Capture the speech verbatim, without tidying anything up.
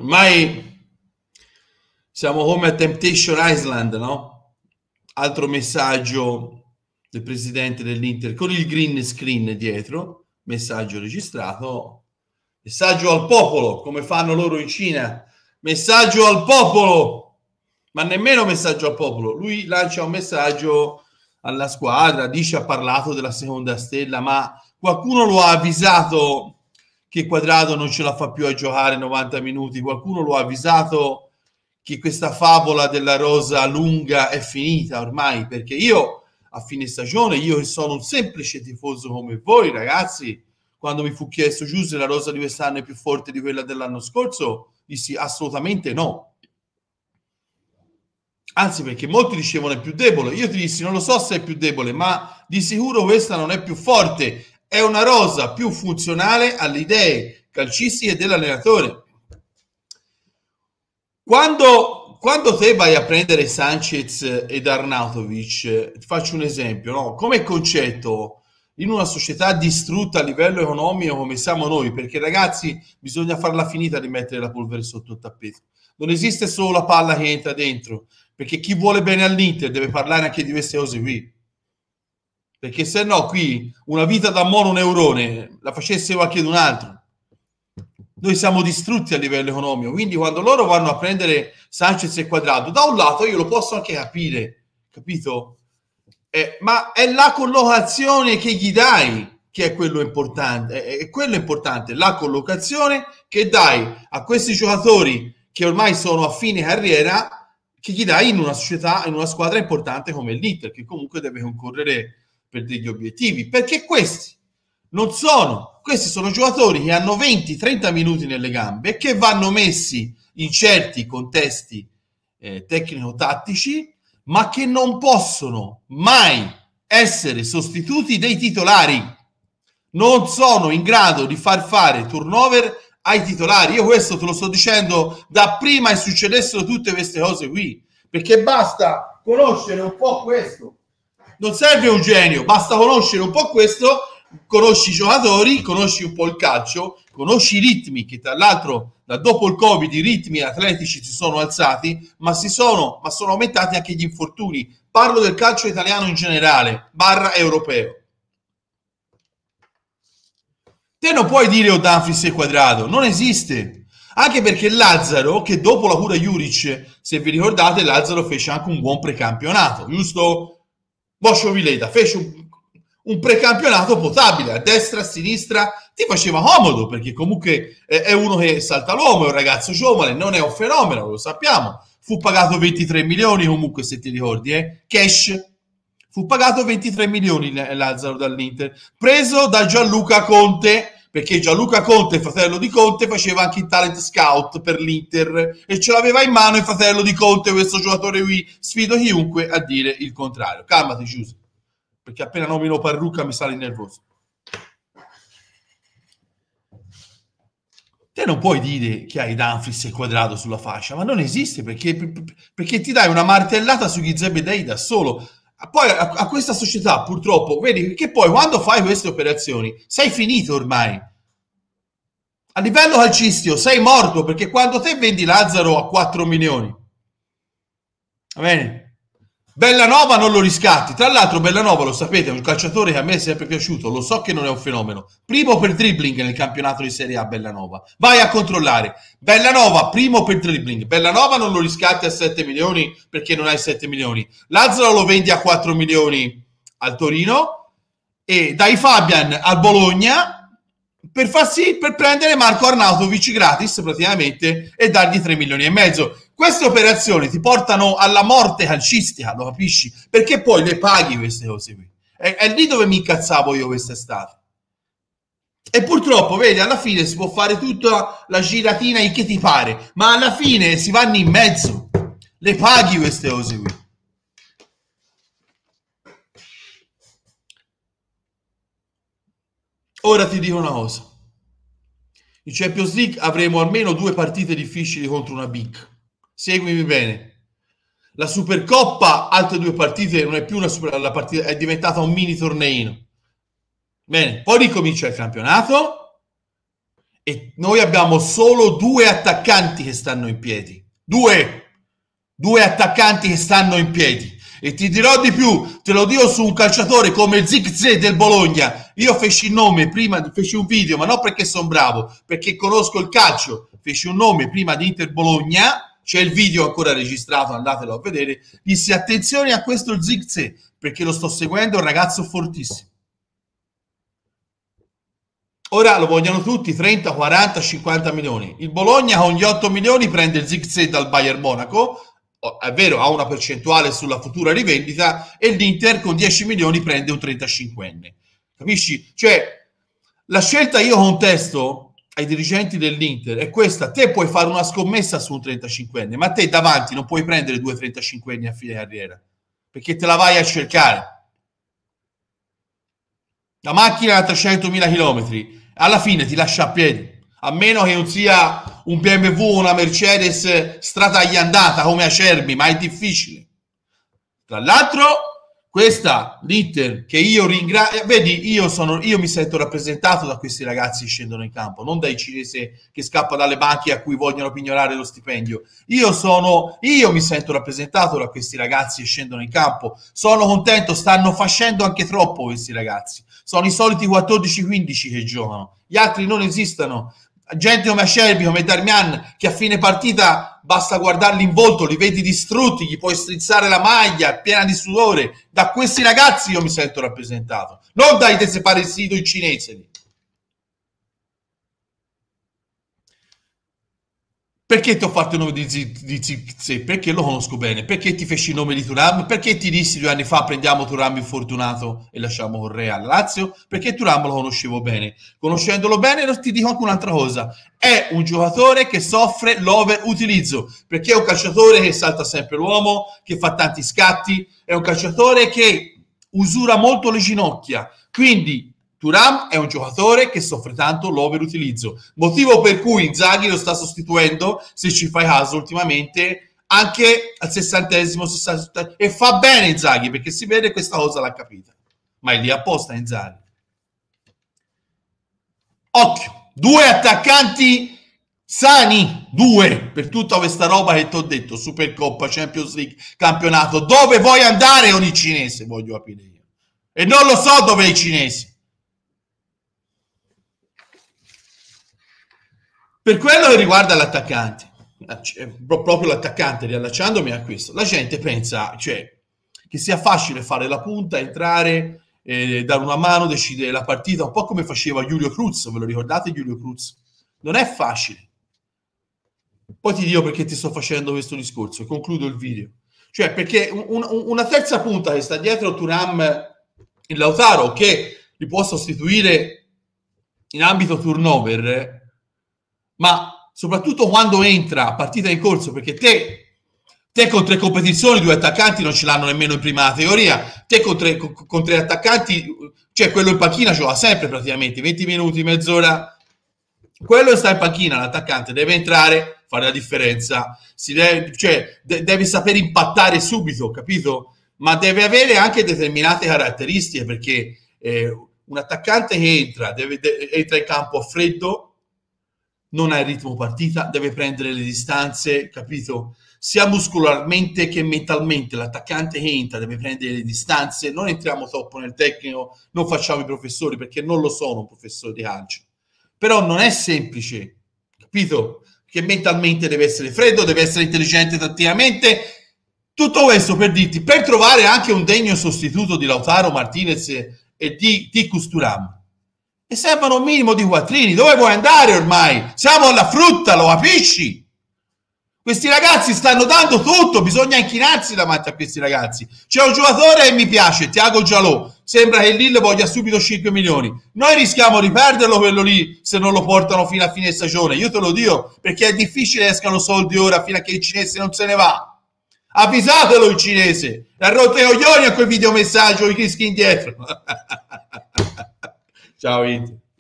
ormai siamo come a Temptation Island, no? Altro messaggio del presidente dell'Inter con il green screen dietro, messaggio registrato, messaggio al popolo, come fanno loro in Cina, messaggio al popolo, ma nemmeno messaggio al popolo, lui lancia un messaggio alla squadra, dice ha parlato della seconda stella, ma qualcuno lo ha avvisato che Quadrado non ce la fa più a giocare novanta minuti, qualcuno lo ha avvisato che questa favola della rosa lunga è finita ormai, perché io a fine stagione, io che sono un semplice tifoso come voi ragazzi, quando mi fu chiesto Giuse la rosa di quest'anno è più forte di quella dell'anno scorso, dissi assolutamente no, anzi perché molti dicevano è più debole, io ti dissi non lo so se è più debole, ma di sicuro questa non è più forte, è una rosa più funzionale alle idee calcistiche dell'allenatore. Quando, quando te vai a prendere Sanchez ed Arnautovic, ti faccio un esempio, no? Come concetto, in una società distrutta a livello economico come siamo noi, perché ragazzi bisogna farla finita di mettere la polvere sotto il tappeto. Non esiste solo la palla che entra dentro, perché chi vuole bene all'Inter deve parlare anche di queste cose qui. Perché se no qui una vita da mononeurone la facesse qualche un altro. Noi siamo distrutti a livello economico, quindi quando loro vanno a prendere Sanchez e Quadrado, da un lato io lo posso anche capire, capito? Eh, ma è la collocazione che gli dai che è quello importante, è, è quello importante, la collocazione che dai a questi giocatori che ormai sono a fine carriera, che gli dai in una società, in una squadra importante come l'Inter, che comunque deve concorrere per degli obiettivi, perché questi non sono, questi sono giocatori che hanno venti trenta minuti nelle gambe e che vanno messi in certi contesti eh, tecnico-tattici, ma che non possono mai essere sostituti dei titolari, non sono in grado di far fare turnover ai titolari. Io questo te lo sto dicendo da prima che succedessero tutte queste cose qui, perché basta conoscere un po' questo. Non serve un genio, basta conoscere un po' questo, conosci i giocatori, conosci un po' il calcio, conosci i ritmi, che tra l'altro da dopo il Covid i ritmi atletici si sono alzati, ma, si sono, ma sono aumentati anche gli infortuni. Parlo del calcio italiano in generale, barra europeo. Te non puoi dire o Dumfries e Quadrado, non esiste. Anche perché Lazzaro, che dopo la cura Juric, se vi ricordate, Lazzaro fece anche un buon precampionato, giusto? Boscio Vileta fece un, un precampionato potabile, a destra, a sinistra, ti faceva comodo, perché comunque è uno che salta l'uomo, è un ragazzo giovane, non è un fenomeno, lo sappiamo. Fu pagato ventitré milioni comunque, se ti ricordi, eh? Cash. Fu pagato ventitré milioni Lazzaro dall'Inter, preso da Gianluca Conte, perché Gianluca Conte, fratello di Conte, faceva anche il talent scout per l'Inter e ce l'aveva in mano il fratello di Conte, questo giocatore qui. Sfido chiunque a dire il contrario. Calmati Giuseppe, perché appena nomino Parrucca mi sale nervoso. Te non puoi dire che hai Dumfries e Quadrado sulla fascia, ma non esiste, perché, perché ti dai una martellata sugli Zebedei da solo. Poi a, a questa società purtroppo, vedi che poi quando fai queste operazioni sei finito ormai. A livello calcistico sei morto, perché quando te vendi Lazzaro a quattro milioni, va bene? Bellanova non lo riscatti. Tra l'altro Bellanova, lo sapete, è un calciatore che a me è sempre piaciuto, lo so che non è un fenomeno. Primo per dribbling nel campionato di Serie A Bellanova. Vai a controllare. Bellanova primo per dribbling. Bellanova non lo riscatti a sette milioni perché non hai sette milioni. Lazzaro lo vendi a quattro milioni al Torino e dai Fabian al Bologna per far sì, per prendere Marco Arnautovic gratis praticamente e dargli tre milioni e mezzo. Queste operazioni ti portano alla morte calcistica, lo capisci? Perché poi le paghi queste cose qui. È, è lì dove mi incazzavo io quest'estate. E purtroppo, vedi, alla fine si può fare tutta la giratina in che ti pare, ma alla fine si vanno in mezzo. Le paghi queste cose qui. Ora ti dico una cosa. In Champions League avremo almeno due partite difficili contro una big. Seguimi bene. La Supercoppa, altre due partite, non è più una super, la partita, è diventata un mini torneino. Bene, poi ricomincia il campionato e noi abbiamo solo due attaccanti che stanno in piedi. Due! Due attaccanti che stanno in piedi. E ti dirò di più, te lo dico su un calciatore come Zirkzee del Bologna. Io feci il nome prima, feci un video, ma non perché sono bravo, perché conosco il calcio. Feci un nome prima di Inter Bologna, c'è il video ancora registrato, andatelo a vedere. Dissi attenzione a questo Zirkzee, perché lo sto seguendo, è un ragazzo fortissimo. Ora lo vogliono tutti, trenta, quaranta, cinquanta milioni. Il Bologna con gli otto milioni prende il Zirkzee dal Bayern Monaco, è vero, ha una percentuale sulla futura rivendita, e l'Inter con dieci milioni prende un trentacinquenne. Capisci? Cioè, la scelta io contesto ai dirigenti dell'Inter è questa: te puoi fare una scommessa su un trentacinquenne, ma te davanti non puoi prendere due trentacinquenni a fine carriera, perché te la vai a cercare. La macchina a trecentomila chilometri, alla fine ti lascia a piedi, a meno che non sia un B M W o una Mercedes stratagliandata come Acerbi, ma è difficile. Tra l'altro, questa l'Inter che io ringrazio, vedi, io, sono, io mi sento rappresentato da questi ragazzi che scendono in campo, non dai cinesi che scappa dalle banche a cui vogliono pignorare lo stipendio. Io sono, io mi sento rappresentato da questi ragazzi che scendono in campo, sono contento, stanno facendo anche troppo questi ragazzi, sono i soliti quattordici quindici che giocano, gli altri non esistono. Gente come Acerbi, come Darmian, che a fine partita basta guardarli in volto, li vedi distrutti, gli puoi strizzare la maglia piena di sudore. Da questi ragazzi io mi sento rappresentato, non dai desaparecido in cinese. Perché ti ho fatto il nome di Zirkzee? Perché lo conosco bene. Perché ti feci il nome di Thuram? Perché ti dissi due anni fa prendiamo Thuram infortunato e lasciamo Correa alla Lazio? Perché Thuram lo conoscevo bene. Conoscendolo bene ti dico anche un'altra cosa. È un giocatore che soffre l'overutilizzo, perché è un calciatore che salta sempre l'uomo, che fa tanti scatti, è un calciatore che usura molto le ginocchia. Quindi Thuram è un giocatore che soffre tanto l'overutilizzo, motivo per cui Inzaghi lo sta sostituendo, se ci fai caso ultimamente, anche al sessantesimo, sessantesimo, e fa bene Inzaghi, perché si vede questa cosa l'ha capita, ma è lì apposta Inzaghi. Occhio, due attaccanti sani, due, per tutta questa roba che ti ho detto, Supercoppa, Champions League, campionato, dove vuoi andare con il cinese, voglio capire io, e non lo so dove è i cinesi. Per quello che riguarda l'attaccante, proprio l'attaccante, riallacciandomi a questo, la gente pensa, cioè, che sia facile fare la punta, entrare, eh, dare una mano, decidere la partita, un po' come faceva Julio Cruz, ve lo ricordate Julio Cruz? Non è facile. Poi ti dico perché ti sto facendo questo discorso, concludo il video. Cioè, perché un, un, una terza punta che sta dietro Thuram e Lautaro, che li può sostituire in ambito turnover, ma soprattutto quando entra a partita in corso, perché te, te con tre competizioni, due attaccanti non ce l'hanno nemmeno in prima teoria, te con tre, con tre attaccanti, cioè quello in panchina gioca sempre praticamente, venti minuti, mezz'ora, quello che sta in panchina, l'attaccante deve entrare, fare la differenza, si deve, cioè de- deve saper impattare subito, capito? Ma deve avere anche determinate caratteristiche, perché eh, un attaccante che entra, deve, de- entra in campo a freddo, non ha il ritmo partita, deve prendere le distanze, capito? Sia muscolarmente che mentalmente. L'attaccante che entra deve prendere le distanze. Non entriamo troppo nel tecnico, non facciamo i professori, perché non lo sono un professore di calcio. Però non è semplice, capito? Che mentalmente deve essere freddo, deve essere intelligente tatticamente. Tutto questo per dirti, per trovare anche un degno sostituto di Lautaro Martinez e di Tikus Thuram, e servono un minimo di quattrini. Dove vuoi andare ormai? Siamo alla frutta, lo capisci? Questi ragazzi stanno dando tutto, bisogna inchinarsi davanti a questi ragazzi. C'è un giocatore che mi piace, Thiago Giallo, sembra che il Lille voglia subito cinque milioni. Noi rischiamo di perderlo quello lì se non lo portano fino a fine stagione, io te lo dico, perché è difficile che escano soldi ora fino a che il cinese non se ne va. Avvisatelo il cinese, ha rotto i coglioni a quel videomessaggio, i rischi indietro. Ciao Inter.